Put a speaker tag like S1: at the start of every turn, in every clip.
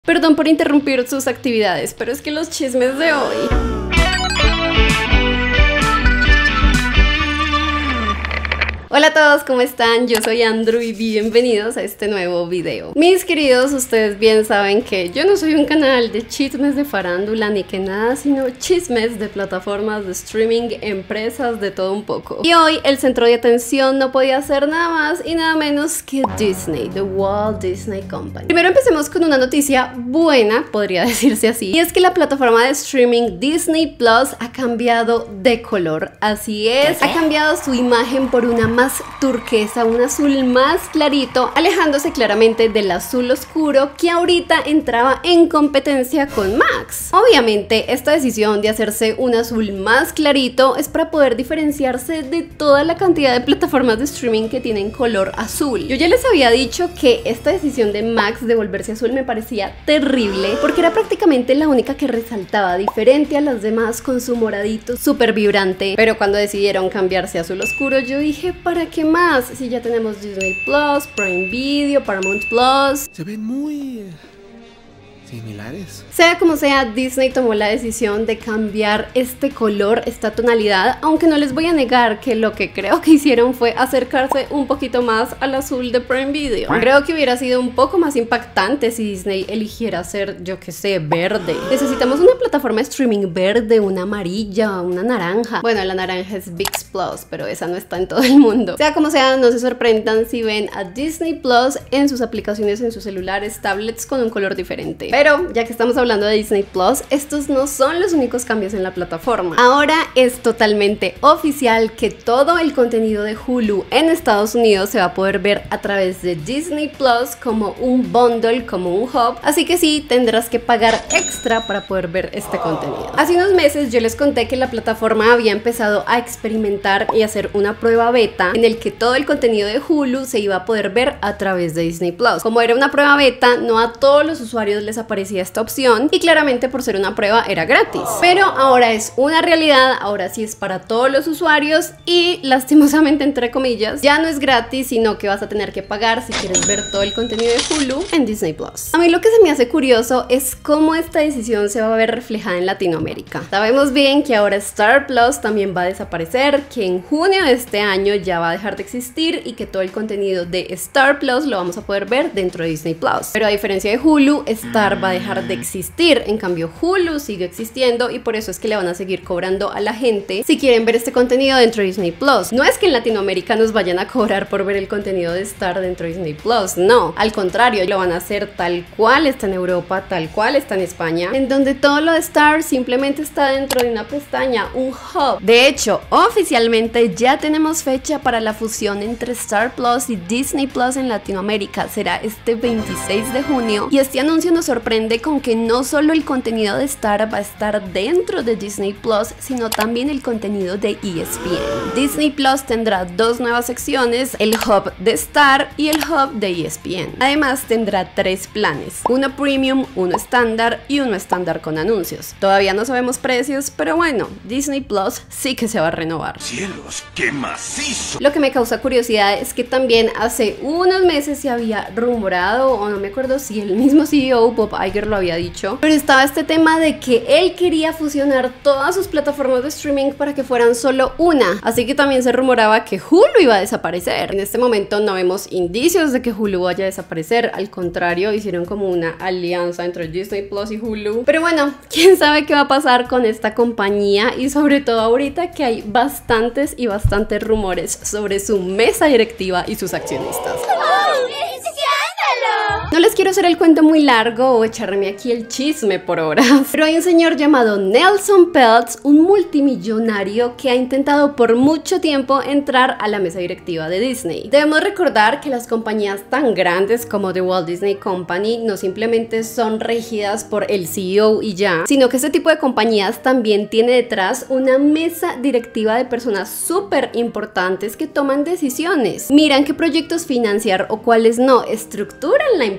S1: Perdón por interrumpir sus actividades, pero es que los chismes de hoy... Hola a todos, ¿cómo están? Yo soy Andrew y bienvenidos a este nuevo video. Mis queridos, ustedes bien saben que yo no soy un canal de chismes de farándula ni que nada, sino chismes de plataformas de streaming, empresas, de todo un poco. Y hoy el centro de atención no podía ser nada más y nada menos que Disney, The Walt Disney Company. Primero empecemos con una noticia buena, podría decirse así, y es que la plataforma de streaming Disney Plus ha cambiado de color. Así es, ha cambiado su imagen por una más turquesa, un azul más clarito, alejándose claramente del azul oscuro que ahorita entraba en competencia con Max. Obviamente esta decisión de hacerse un azul más clarito es para poder diferenciarse de toda la cantidad de plataformas de streaming que tienen color azul. Yo ya les había dicho que esta decisión de Max de volverse azul me parecía terrible porque era prácticamente la única que resaltaba diferente a las demás con su moradito súper vibrante, pero cuando decidieron cambiarse a azul oscuro yo dije, ¿para qué más? Si ya tenemos Disney Plus, Prime Video, Paramount Plus.
S2: Se ven muy... similares.
S1: Sea como sea, Disney tomó la decisión de cambiar este color, esta tonalidad, aunque no les voy a negar que lo que creo que hicieron fue acercarse un poquito más al azul de Prime Video. Creo que hubiera sido un poco más impactante si Disney eligiera hacer, yo que sé, verde. Necesitamos una plataforma de streaming verde, una amarilla, una naranja. Bueno, la naranja es ViX Plus, pero esa no está en todo el mundo. Sea como sea, no se sorprendan si ven a Disney Plus en sus aplicaciones, en sus celulares, tablets con un color diferente. Pero ya que estamos hablando de Disney Plus, estos no son los únicos cambios en la plataforma. Ahora es totalmente oficial que todo el contenido de Hulu en Estados Unidos se va a poder ver a través de Disney Plus como un bundle, como un hub, así que sí, tendrás que pagar extra para poder ver este contenido. Hace unos meses yo les conté que la plataforma había empezado a experimentar y hacer una prueba beta en el que todo el contenido de Hulu se iba a poder ver a través de Disney Plus. Como era una prueba beta, no a todos los usuarios les aparecía esta opción y claramente por ser una prueba era gratis, pero ahora es una realidad, ahora sí es para todos los usuarios y lastimosamente, entre comillas, ya no es gratis, sino que vas a tener que pagar si quieres ver todo el contenido de Hulu en Disney Plus. A mí lo que se me hace curioso es cómo esta decisión se va a ver reflejada en Latinoamérica. Sabemos bien que ahora Star Plus también va a desaparecer, que en junio de este año ya va a dejar de existir y que todo el contenido de Star Plus lo vamos a poder ver dentro de Disney Plus. Pero a diferencia de Hulu, Star va a dejar de existir, en cambio Hulu sigue existiendo y por eso es que le van a seguir cobrando a la gente si quieren ver este contenido dentro de Disney Plus. No es que en Latinoamérica nos vayan a cobrar por ver el contenido de Star dentro de Disney Plus, no, al contrario, lo van a hacer tal cual está en Europa, tal cual está en España, en donde todo lo de Star simplemente está dentro de una pestaña, un hub. De hecho, oficialmente ya tenemos fecha para la fusión entre Star Plus y Disney Plus en Latinoamérica, será este 26 de junio y este anuncio nos sorprende con que no solo el contenido de Star va a estar dentro de Disney Plus, sino también el contenido de ESPN. Disney Plus tendrá dos nuevas secciones, el hub de Star y el hub de ESPN. Además tendrá tres planes, uno premium, uno estándar y uno estándar con anuncios. Todavía no sabemos precios, pero bueno, Disney Plus sí que se va a renovar.
S2: ¡Cielos, qué macizo!
S1: Lo que me causa curiosidad es que también hace unos meses se había rumorado, o no me acuerdo si el mismo CEO Bob Iger lo había dicho, pero estaba este tema de que él quería fusionar todas sus plataformas de streaming para que fueran solo una, así que también se rumoraba que Hulu iba a desaparecer. En este momento no vemos indicios de que Hulu vaya a desaparecer, al contrario, hicieron como una alianza entre Disney Plus y Hulu, pero bueno, quién sabe qué va a pasar con esta compañía y sobre todo ahorita que hay bastantes y bastantes rumores sobre su mesa directiva y sus accionistas. No les quiero hacer el cuento muy largo o echarme aquí el chisme por horas, pero hay un señor llamado Nelson Peltz, un multimillonario que ha intentado por mucho tiempo entrar a la mesa directiva de Disney. Debemos recordar que las compañías tan grandes como The Walt Disney Company no simplemente son regidas por el CEO y ya, sino que este tipo de compañías también tiene detrás una mesa directiva de personas súper importantes que toman decisiones, miran qué proyectos financiar o cuáles no, estructuran la empresa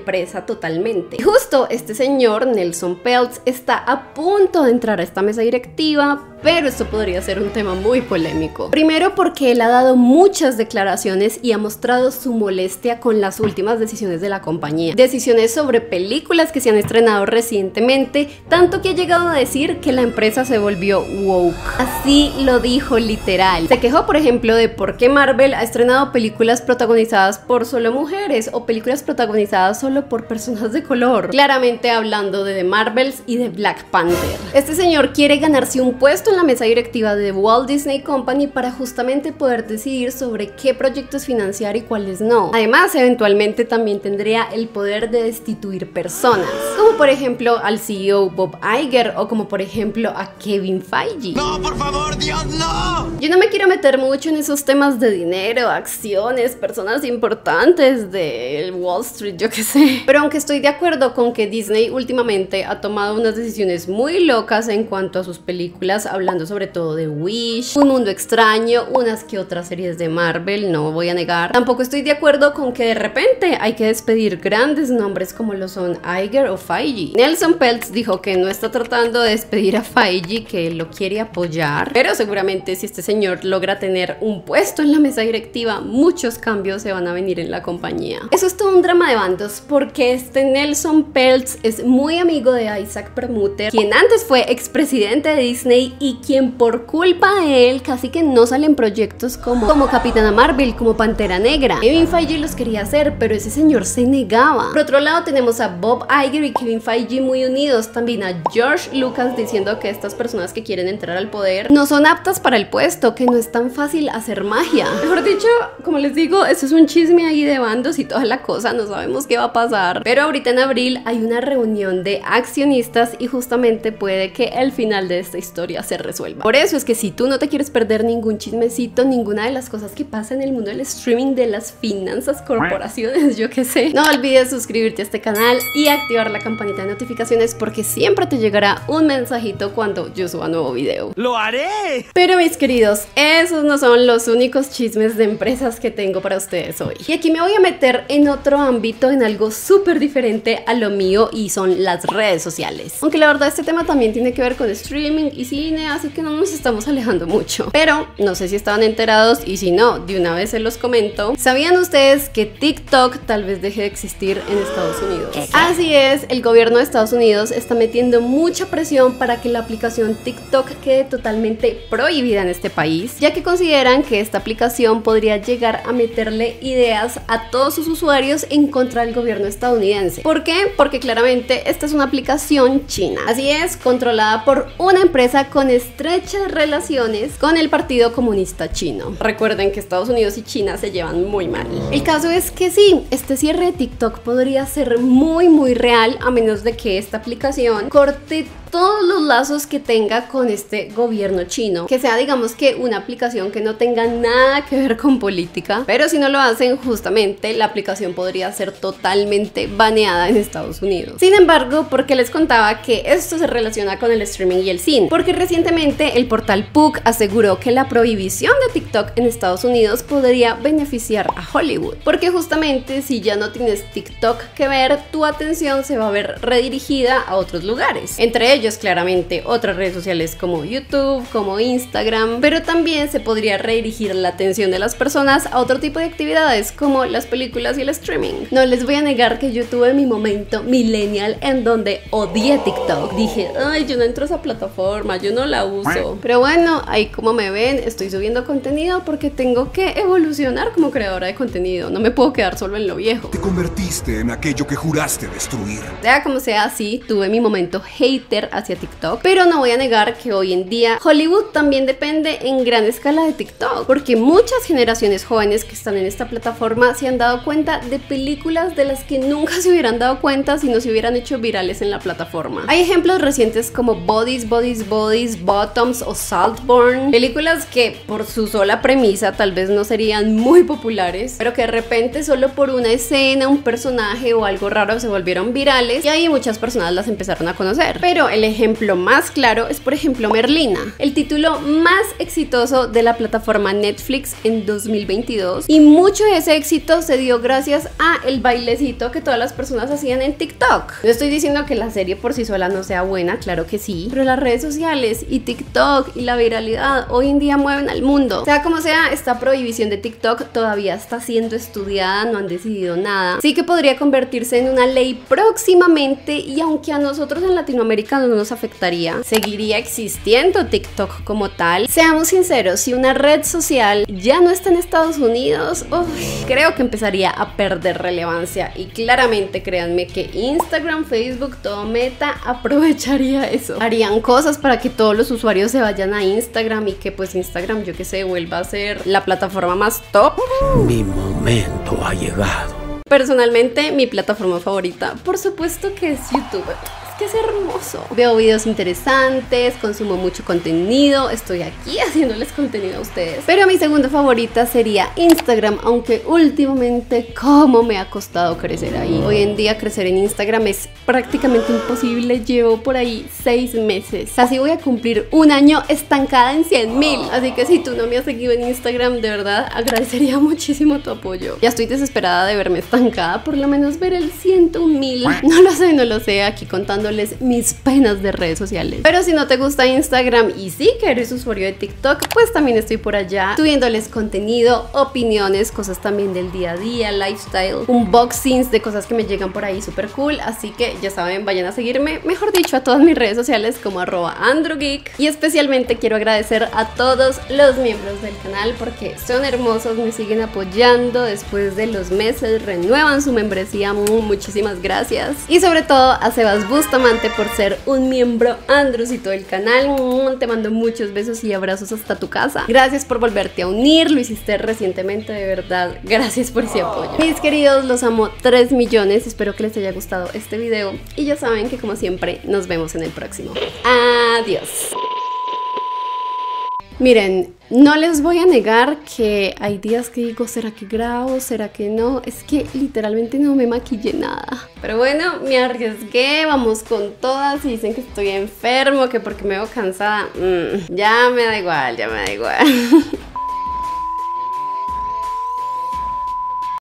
S1: empresa totalmente. Y justo este señor, Nelson Peltz, está a punto de entrar a esta mesa directiva, pero esto podría ser un tema muy polémico. Primero porque él ha dado muchas declaraciones y ha mostrado su molestia con las últimas decisiones de la compañía. Decisiones sobre películas que se han estrenado recientemente, tanto que ha llegado a decir que la empresa se volvió woke. Así lo dijo literal. Se quejó, por ejemplo, de por qué Marvel ha estrenado películas protagonizadas por solo mujeres o películas protagonizadas solo por personas de color. Claramente hablando de The Marvels y de Black Panther. Este señor quiere ganarse un puesto en la mesa directiva de Walt Disney Company para justamente poder decidir sobre qué proyectos financiar y cuáles no. Además, eventualmente también tendría el poder de destituir personas, como por ejemplo al CEO Bob Iger o como por ejemplo a Kevin Feige.
S2: ¡No, por favor, Dios, no!
S1: Yo no me quiero meter mucho en esos temas de dinero, acciones, personas importantes de Wall Street, yo qué sé. Pero aunque estoy de acuerdo con que Disney últimamente ha tomado unas decisiones muy locas en cuanto a sus películas, hablando sobre todo de Wish, Un Mundo Extraño, unas que otras series de Marvel, no voy a negar. Tampoco estoy de acuerdo con que de repente hay que despedir grandes nombres como lo son Iger o Feige. Nelson Peltz dijo que no está tratando de despedir a Feige, que lo quiere apoyar, pero seguramente si este señor logra tener un puesto en la mesa directiva, muchos cambios se van a venir en la compañía. Eso es todo un drama de bandos, porque este Nelson Peltz es muy amigo de Isaac Permuter, quien antes fue expresidente de Disney y quien por culpa de él casi que no salen proyectos como Capitana Marvel, como Pantera Negra. Kevin Feige los quería hacer, pero ese señor se negaba. Por otro lado tenemos a Bob Iger y Kevin Feige muy unidos, también a George Lucas diciendo que estas personas que quieren entrar al poder no son aptas para el puesto, que no es tan fácil hacer magia. Mejor dicho, como les digo, eso es un chisme ahí de bandos y toda la cosa, no sabemos qué va a pasar, pero ahorita en abril hay una reunión de accionistas y justamente puede que el final de esta historia se resuelva. Por eso es que si tú no te quieres perder ningún chismecito, ninguna de las cosas que pasa en el mundo del streaming, de las finanzas, corporaciones, yo qué sé, no olvides suscribirte a este canal y activar la campanita de notificaciones porque siempre te llegará un mensajito cuando yo suba nuevo video.
S2: ¡Lo haré!
S1: Pero mis queridos, esos no son los únicos chismes de empresas que tengo para ustedes hoy. Y aquí me voy a meter en otro ámbito, en algo súper diferente a lo mío, y son las redes sociales. Aunque la verdad este tema también tiene que ver con streaming y cine, así que no nos estamos alejando mucho. Pero no sé si estaban enterados, y si no, de una vez se los comento. ¿Sabían ustedes que TikTok tal vez deje de existir en Estados Unidos? Así es, el gobierno de Estados Unidos está metiendo mucha presión para que la aplicación TikTok quede totalmente prohibida en este país, ya que consideran que esta aplicación podría llegar a meterle ideas a todos sus usuarios en contra del gobierno estadounidense. ¿Por qué? Porque claramente esta es una aplicación china. Así es, controlada por una empresa con estrechas relaciones con el Partido Comunista Chino. Recuerden que Estados Unidos y China se llevan muy mal. El caso es que sí, este cierre de TikTok podría ser muy real, a menos de que esta aplicación corte todos los lazos que tenga con este gobierno chino, que sea, digamos, que una aplicación que no tenga nada que ver con política. Pero si no lo hacen, justamente la aplicación podría ser totalmente baneada en Estados Unidos. Sin embargo, ¿por qué les contaba que esto se relaciona con el streaming y el cine? Porque recientemente el portal Puck aseguró que la prohibición de TikTok en Estados Unidos podría beneficiar a Hollywood, porque justamente si ya no tienes TikTok que ver, tu atención se va a ver redirigida a otros lugares, entre ellos claramente otras redes sociales como YouTube, como Instagram, pero también se podría redirigir la atención de las personas a otro tipo de actividades como las películas y el streaming. No les voy a negar que yo tuve mi momento millennial en donde odié TikTok. Dije, ay, yo no entro a esa plataforma, yo no la uso. Pero bueno, ahí como me ven, estoy subiendo contenido porque tengo que evolucionar como creadora de contenido. No me puedo quedar solo en lo viejo.
S2: Te convertiste en aquello que juraste destruir.
S1: Sea como sea, sí, tuve mi momento hater hacia TikTok, pero no voy a negar que hoy en día Hollywood también depende en gran escala de TikTok, porque muchas generaciones jóvenes que están en esta plataforma se han dado cuenta de películas de las que nunca se hubieran dado cuenta si no se hubieran hecho virales en la plataforma. Hay ejemplos recientes como Bodies, Bottoms o Saltburn, películas que por su sola premisa tal vez no serían muy populares, pero que de repente solo por una escena, un personaje o algo raro se volvieron virales y ahí muchas personas las empezaron a conocer. Pero el El ejemplo más claro es, por ejemplo, Merlina, el título más exitoso de la plataforma Netflix en 2022, y mucho de ese éxito se dio gracias a el bailecito que todas las personas hacían en TikTok. No estoy diciendo que la serie por sí sola no sea buena, claro que sí, pero las redes sociales y TikTok y la viralidad hoy en día mueven al mundo. Sea como sea, esta prohibición de TikTok todavía está siendo estudiada, no han decidido nada. Sí que podría convertirse en una ley próximamente, y aunque a nosotros en Latinoamérica no nos afectaría, seguiría existiendo TikTok como tal. Seamos sinceros, si una red social ya no está en Estados Unidos, creo que empezaría a perder relevancia, y claramente créanme que Instagram, Facebook, todo Meta aprovecharía eso. Harían cosas para que todos los usuarios se vayan a Instagram y que pues Instagram, yo que sé, vuelva a ser la plataforma más top.
S3: Mi momento ha llegado.
S1: Personalmente, mi plataforma favorita, por supuesto que es YouTube. Es que es hermoso. Veo videos interesantes, consumo mucho contenido, estoy aquí haciéndoles contenido a ustedes. Pero mi segunda favorita sería Instagram, aunque últimamente cómo me ha costado crecer ahí. Hoy en día crecer en Instagram es prácticamente imposible. Llevo por ahí 6 meses. Casi voy a cumplir un año estancada en 100,000. Así que si tú no me has seguido en Instagram, de verdad agradecería muchísimo tu apoyo. Ya estoy desesperada de verme estancada, por lo menos ver el 101,000. No lo sé, aquí contándoles mis penas de redes sociales. Pero si no te gusta Instagram y sí que eres usuario de TikTok, pues también estoy por allá subiéndoles contenido, opiniones, cosas también del día a día, lifestyle, unboxings de cosas que me llegan por ahí súper cool. Así que ya saben, vayan a seguirme, mejor dicho, a todas mis redes sociales como @AndroGeek. Y especialmente quiero agradecer a todos los miembros del canal porque son hermosos, me siguen apoyando después de los meses, renuevan su membresía, muchísimas gracias. Y sobre todo a Sebas Bustamante por ser un miembro Androsito del canal. Te mando muchos besos y abrazos hasta tu casa. Gracias por volverte a unir, lo hiciste recientemente, de verdad, gracias por ese apoyo. Mis queridos, los amo 3 millones, espero que les haya gustado este video y ya saben que como siempre nos vemos en el próximo. Adiós. Miren, no les voy a negar que hay días que digo, ¿será que grabo? ¿Será que no? Es que literalmente no me maquillé nada. Pero bueno, me arriesgué, vamos con todas y dicen que estoy enfermo, que porque me veo cansada. Ya me da igual, ya me da igual.